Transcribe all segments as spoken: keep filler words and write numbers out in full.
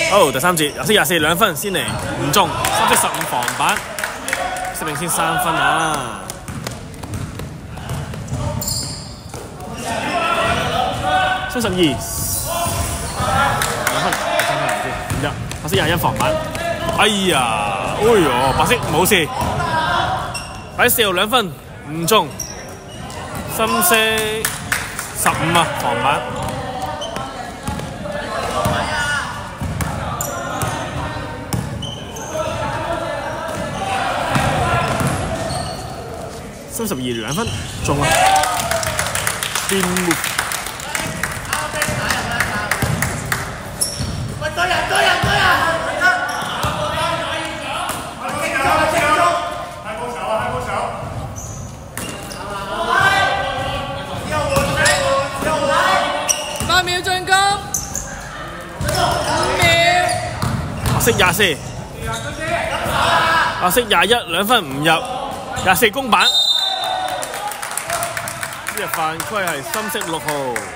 好，第三節廿四廿四兩分先嚟，唔中，三色十五防板，識領先三分啊！三十二兩分，第三分唔知唔入，白色廿一防板，哎呀，哎呦，白色冇事，白色四號兩分唔中，深色十五啊防板。三十二兩分中啊！邊目？喂，多人多人多人！ 太高手啊！太高手！ 八秒進攻，五秒。 白色廿四，白色廿一兩分唔入，廿四公板。呢隻犯規係深色六號，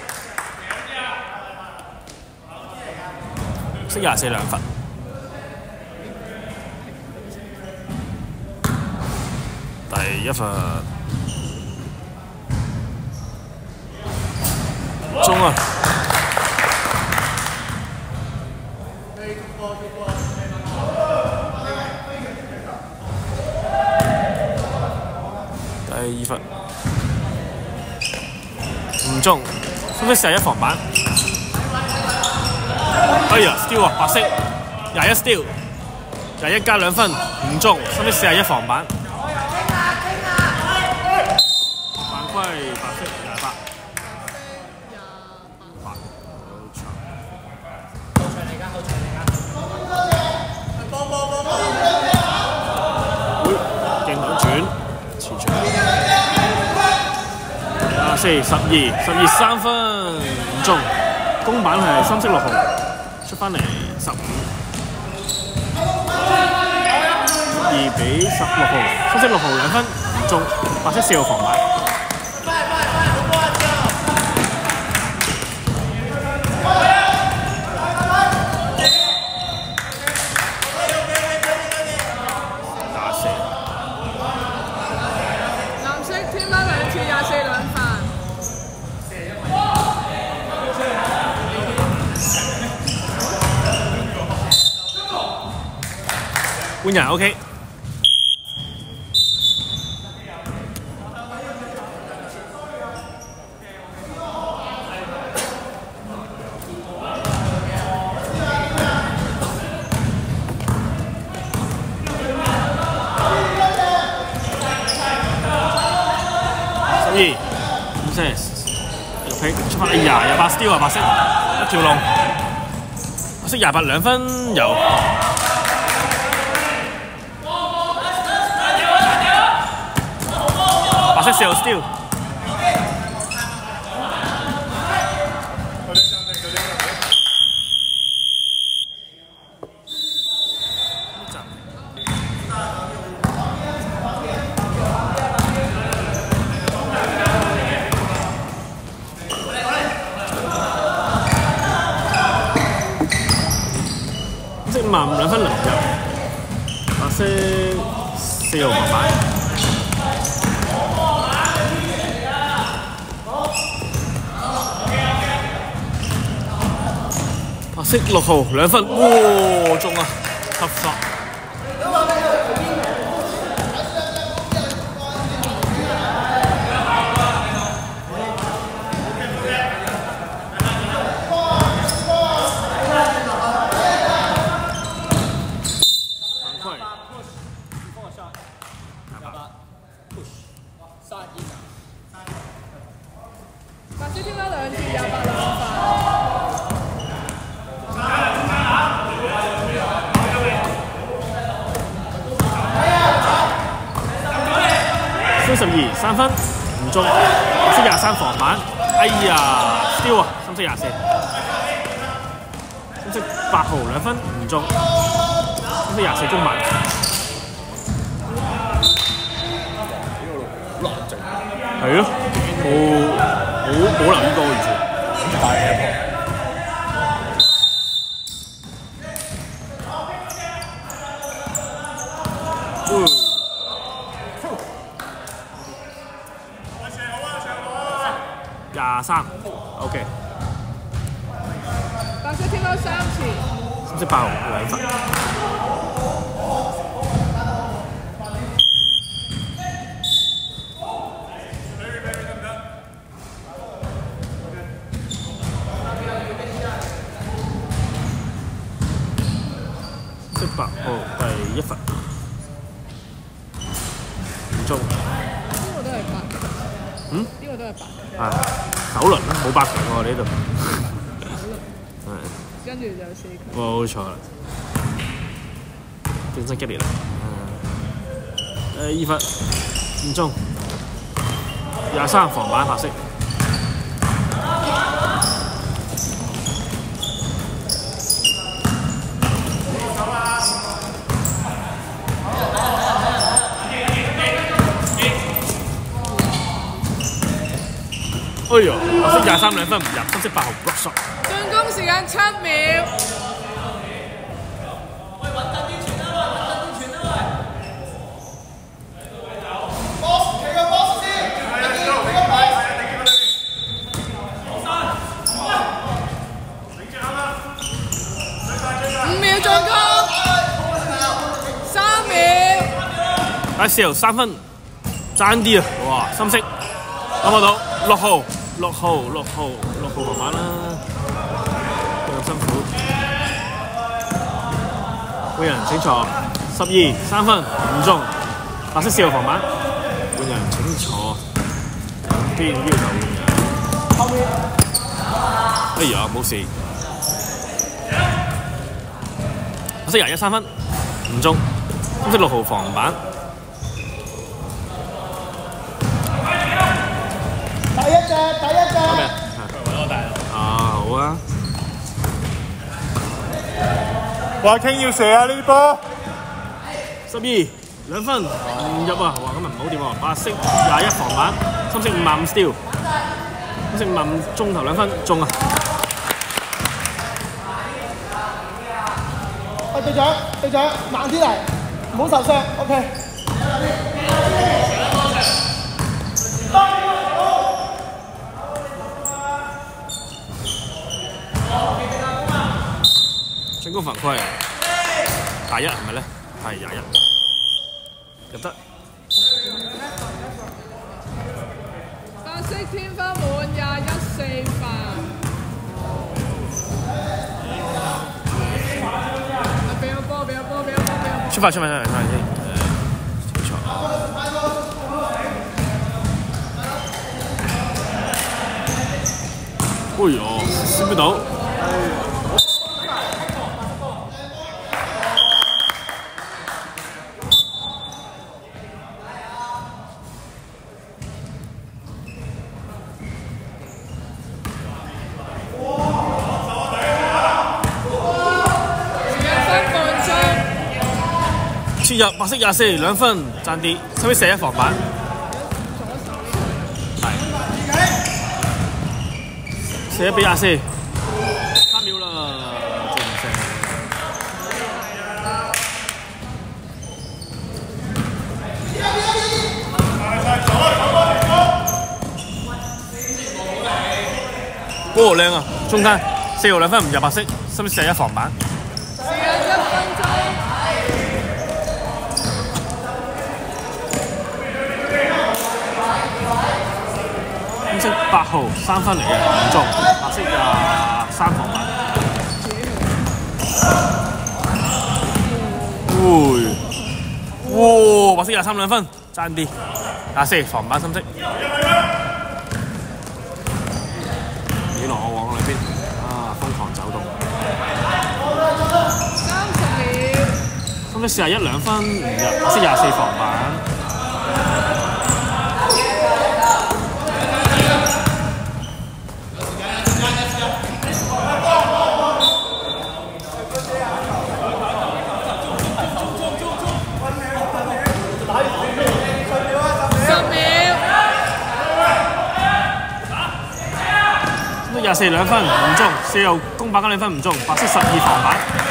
色廿四兩分。第一分中啊！第二分唔中，深色四十一防板。哎呀 ，steal 啊，白色廿一 steal， 廿一加兩分唔中，深色四十一防板。犯規白色廿八。八，好長。後場嚟㗎，後場嚟㗎。幫幫幫幫！會鏡頭轉前場。廿四十二，十二三分唔中，公板係深色六號，出翻嚟十五。二比十六號，深色六號兩分唔中，白色四號防板。 藍色添翻兩次廿四兩分。 換人 OK。十二，五 set， 六皮出翻，哎呀，廿八 steal 啊，白色一條龍，白色廿八兩分有。白色四號 steal。白色五萬五兩分零入，白色四號防板。白色六號兩分，哇中啊！合法。 白色添翻兩次廿八兩分。 三十二三分唔中，白色廿三防板，哎呀 steal 啊，深色廿四，深色八號兩分唔中，深色廿四公板。係咯，冇冇冇留意到完全。大嘅廿三 ，OK。 白色添多三次。 深色八號兩分。深色八號第一分。唔中。 呢個都係八。 嗯？ 呢個都係八。 啊，首輪啦，冇八強喎呢度。 跟住就四強。 冇錯啦，競爭激烈啦。誒二分唔中，廿三防板白色。哎呦，白色廿三兩分唔入，深色八號 block shot。 進攻時間七秒。五秒進攻，三秒。 第四號三分，爭啲啊！哇，深色攞唔到，六號。六號，六號，六號防板啦，咁辛苦。換人請坐，十二三分唔中，白色四號防板。換人請坐，兩邊要求換人。後面。哎呀，冇事。白色廿一三分唔中，黑色六號防板。 第一隻，第一隻。 咩？揾我大啊，好啊。 華傾要射啊！呢啲波。 十二兩分唔入啊！哇，今日唔好掂喎。白色廿一防板，深色五十五 steal， 深色五十五中頭兩分中啊！ 喂，隊長，隊長，慢啲嚟，唔好受傷 ，OK。 進攻犯規，大一係咪咧？係廿一，入得。 白色天花滿廿一四分。俾個波，俾個波，俾個波，俾個波。 出發出發出嚟睇下先，誒，清楚。哎呦，閃唔到。切入白色廿四兩分，爭啲，使唔使射一防板？係。射一比廿四，三秒啦，正正。哦，靚啊！中間四號兩分唔入白色，使唔使射一防板？ 時間一分鐘。 深色八號三分嚟嘅唔中，白色廿三防板。會，哇！白色廿三兩分，爭啲。廿四防板深色。幾落我往裏邊，啊！瘋狂走動。 三十秒。 深色四十一兩分唔入，白色廿四防板。廿四兩分唔中，四號公板嗰兩分唔中，白色十二防板。